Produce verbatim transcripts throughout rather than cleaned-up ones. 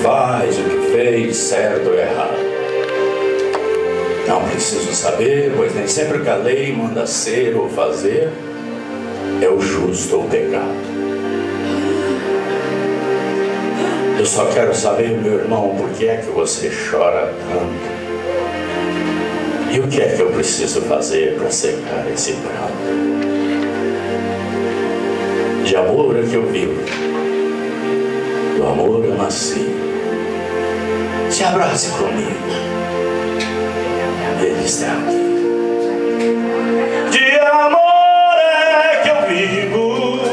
faz, o que fez, certo ou errado. Não preciso saber, pois nem sempre que a lei manda ser ou fazer é o justo ou o pecado. Eu só quero saber, meu irmão, por que é que você chora tanto? E o que é que eu preciso fazer para secar esse pranto? De amor é que eu vivo, do amor eu nasci. Se abrace comigo, Ele está aqui. De amor é que eu vivo,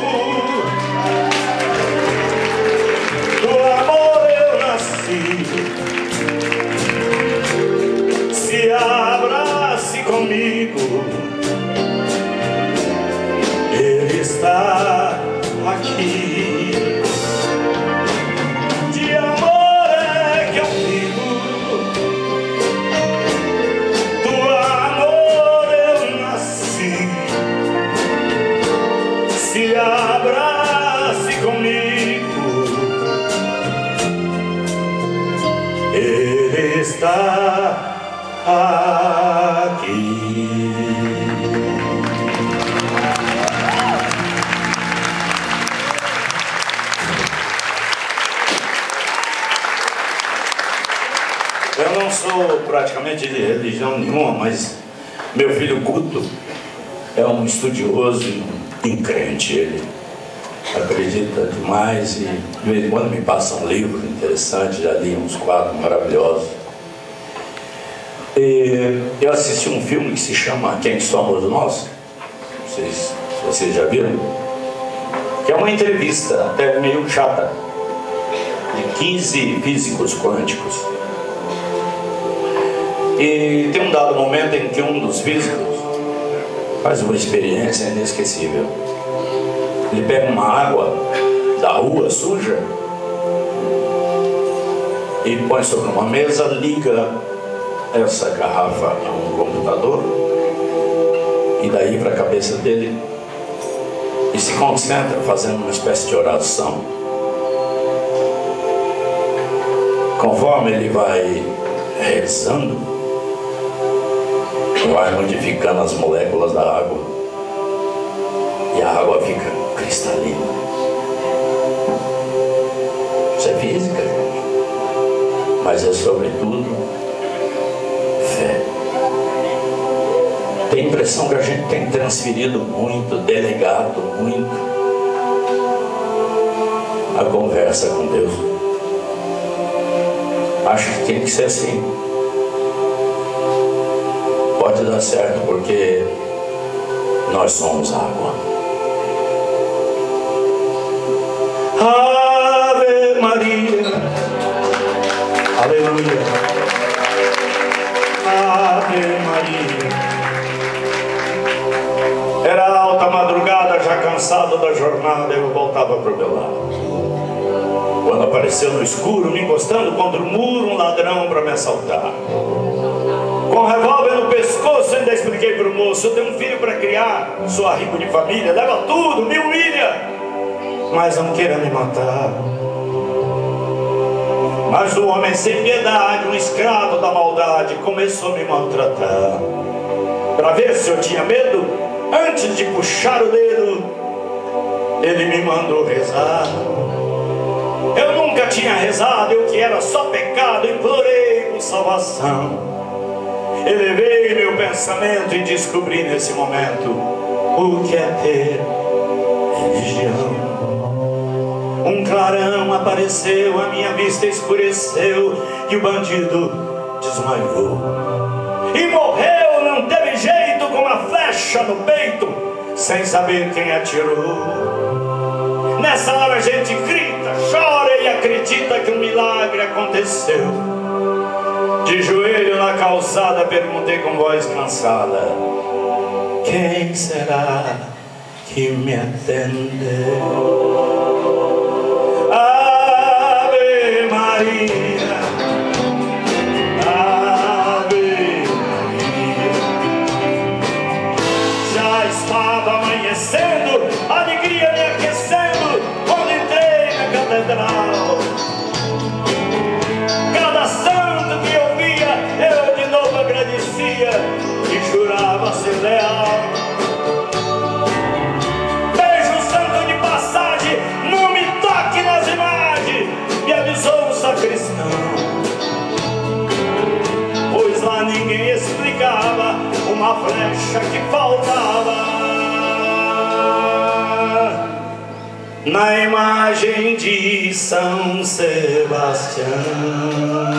do amor eu nasci. Se abrace comigo, Ele está aqui. De amor é que eu vivo, do amor eu nasci. Se abrace comigo, Ele está aqui. Eu não sou praticamente de religião nenhuma, mas meu filho Guto é um estudioso e um crente. Ele acredita demais e de vez em quando me passa um livro interessante, já li uns quatro maravilhosos. E eu assisti um filme que se chama Quem Somos Nós, não sei se vocês já viram, que é uma entrevista até meio chata, de quinze físicos quânticos. E tem um dado momento em que um dos físicos faz uma experiência inesquecível. Ele pega uma água da rua suja e põe sobre uma mesa, liga essa garrafa a um computador e daí para a cabeça dele e se concentra fazendo uma espécie de oração. Conforme ele vai rezando, vai modificando as moléculas da água e a água fica cristalina. Isso é física, gente, mas é sobretudo fé. Tem a impressão que a gente tem transferido muito, delegado muito a conversa com Deus. Acho que tem que ser assim. Pode dar certo porque nós somos água. Ave Maria, aleluia. Ave Maria. Era alta madrugada, já cansado da jornada, eu voltava para o meu lado. Quando apareceu no escuro, me encostando contra o muro, um ladrão para me assaltar. Com um revólver no pescoço, ainda expliquei para o moço: eu tenho um filho para criar, sou rico de família, leva tudo, me humilha, mas não queira me matar. Mas o homem sem piedade, um escravo da maldade, começou a me maltratar. Para ver se eu tinha medo, antes de puxar o dedo, ele me mandou rezar. Eu nunca tinha rezado, eu que era só pecado, implorei por salvação. Elevei meu pensamento e descobri nesse momento o que é ter religião. Um clarão apareceu, a minha vista escureceu e o bandido desmaiou. E morreu, não teve jeito, com uma flecha no peito, sem saber quem atirou. Nessa hora a gente grita, chora e acredita que um milagre aconteceu. De joelho na calçada, perguntei com voz cansada: quem será que me atendeu? Ave Maria, Ave Maria. Já estava amanhecendo, a alegria me aquecendo, quando entrei na catedral. na imagem de São Sebastião.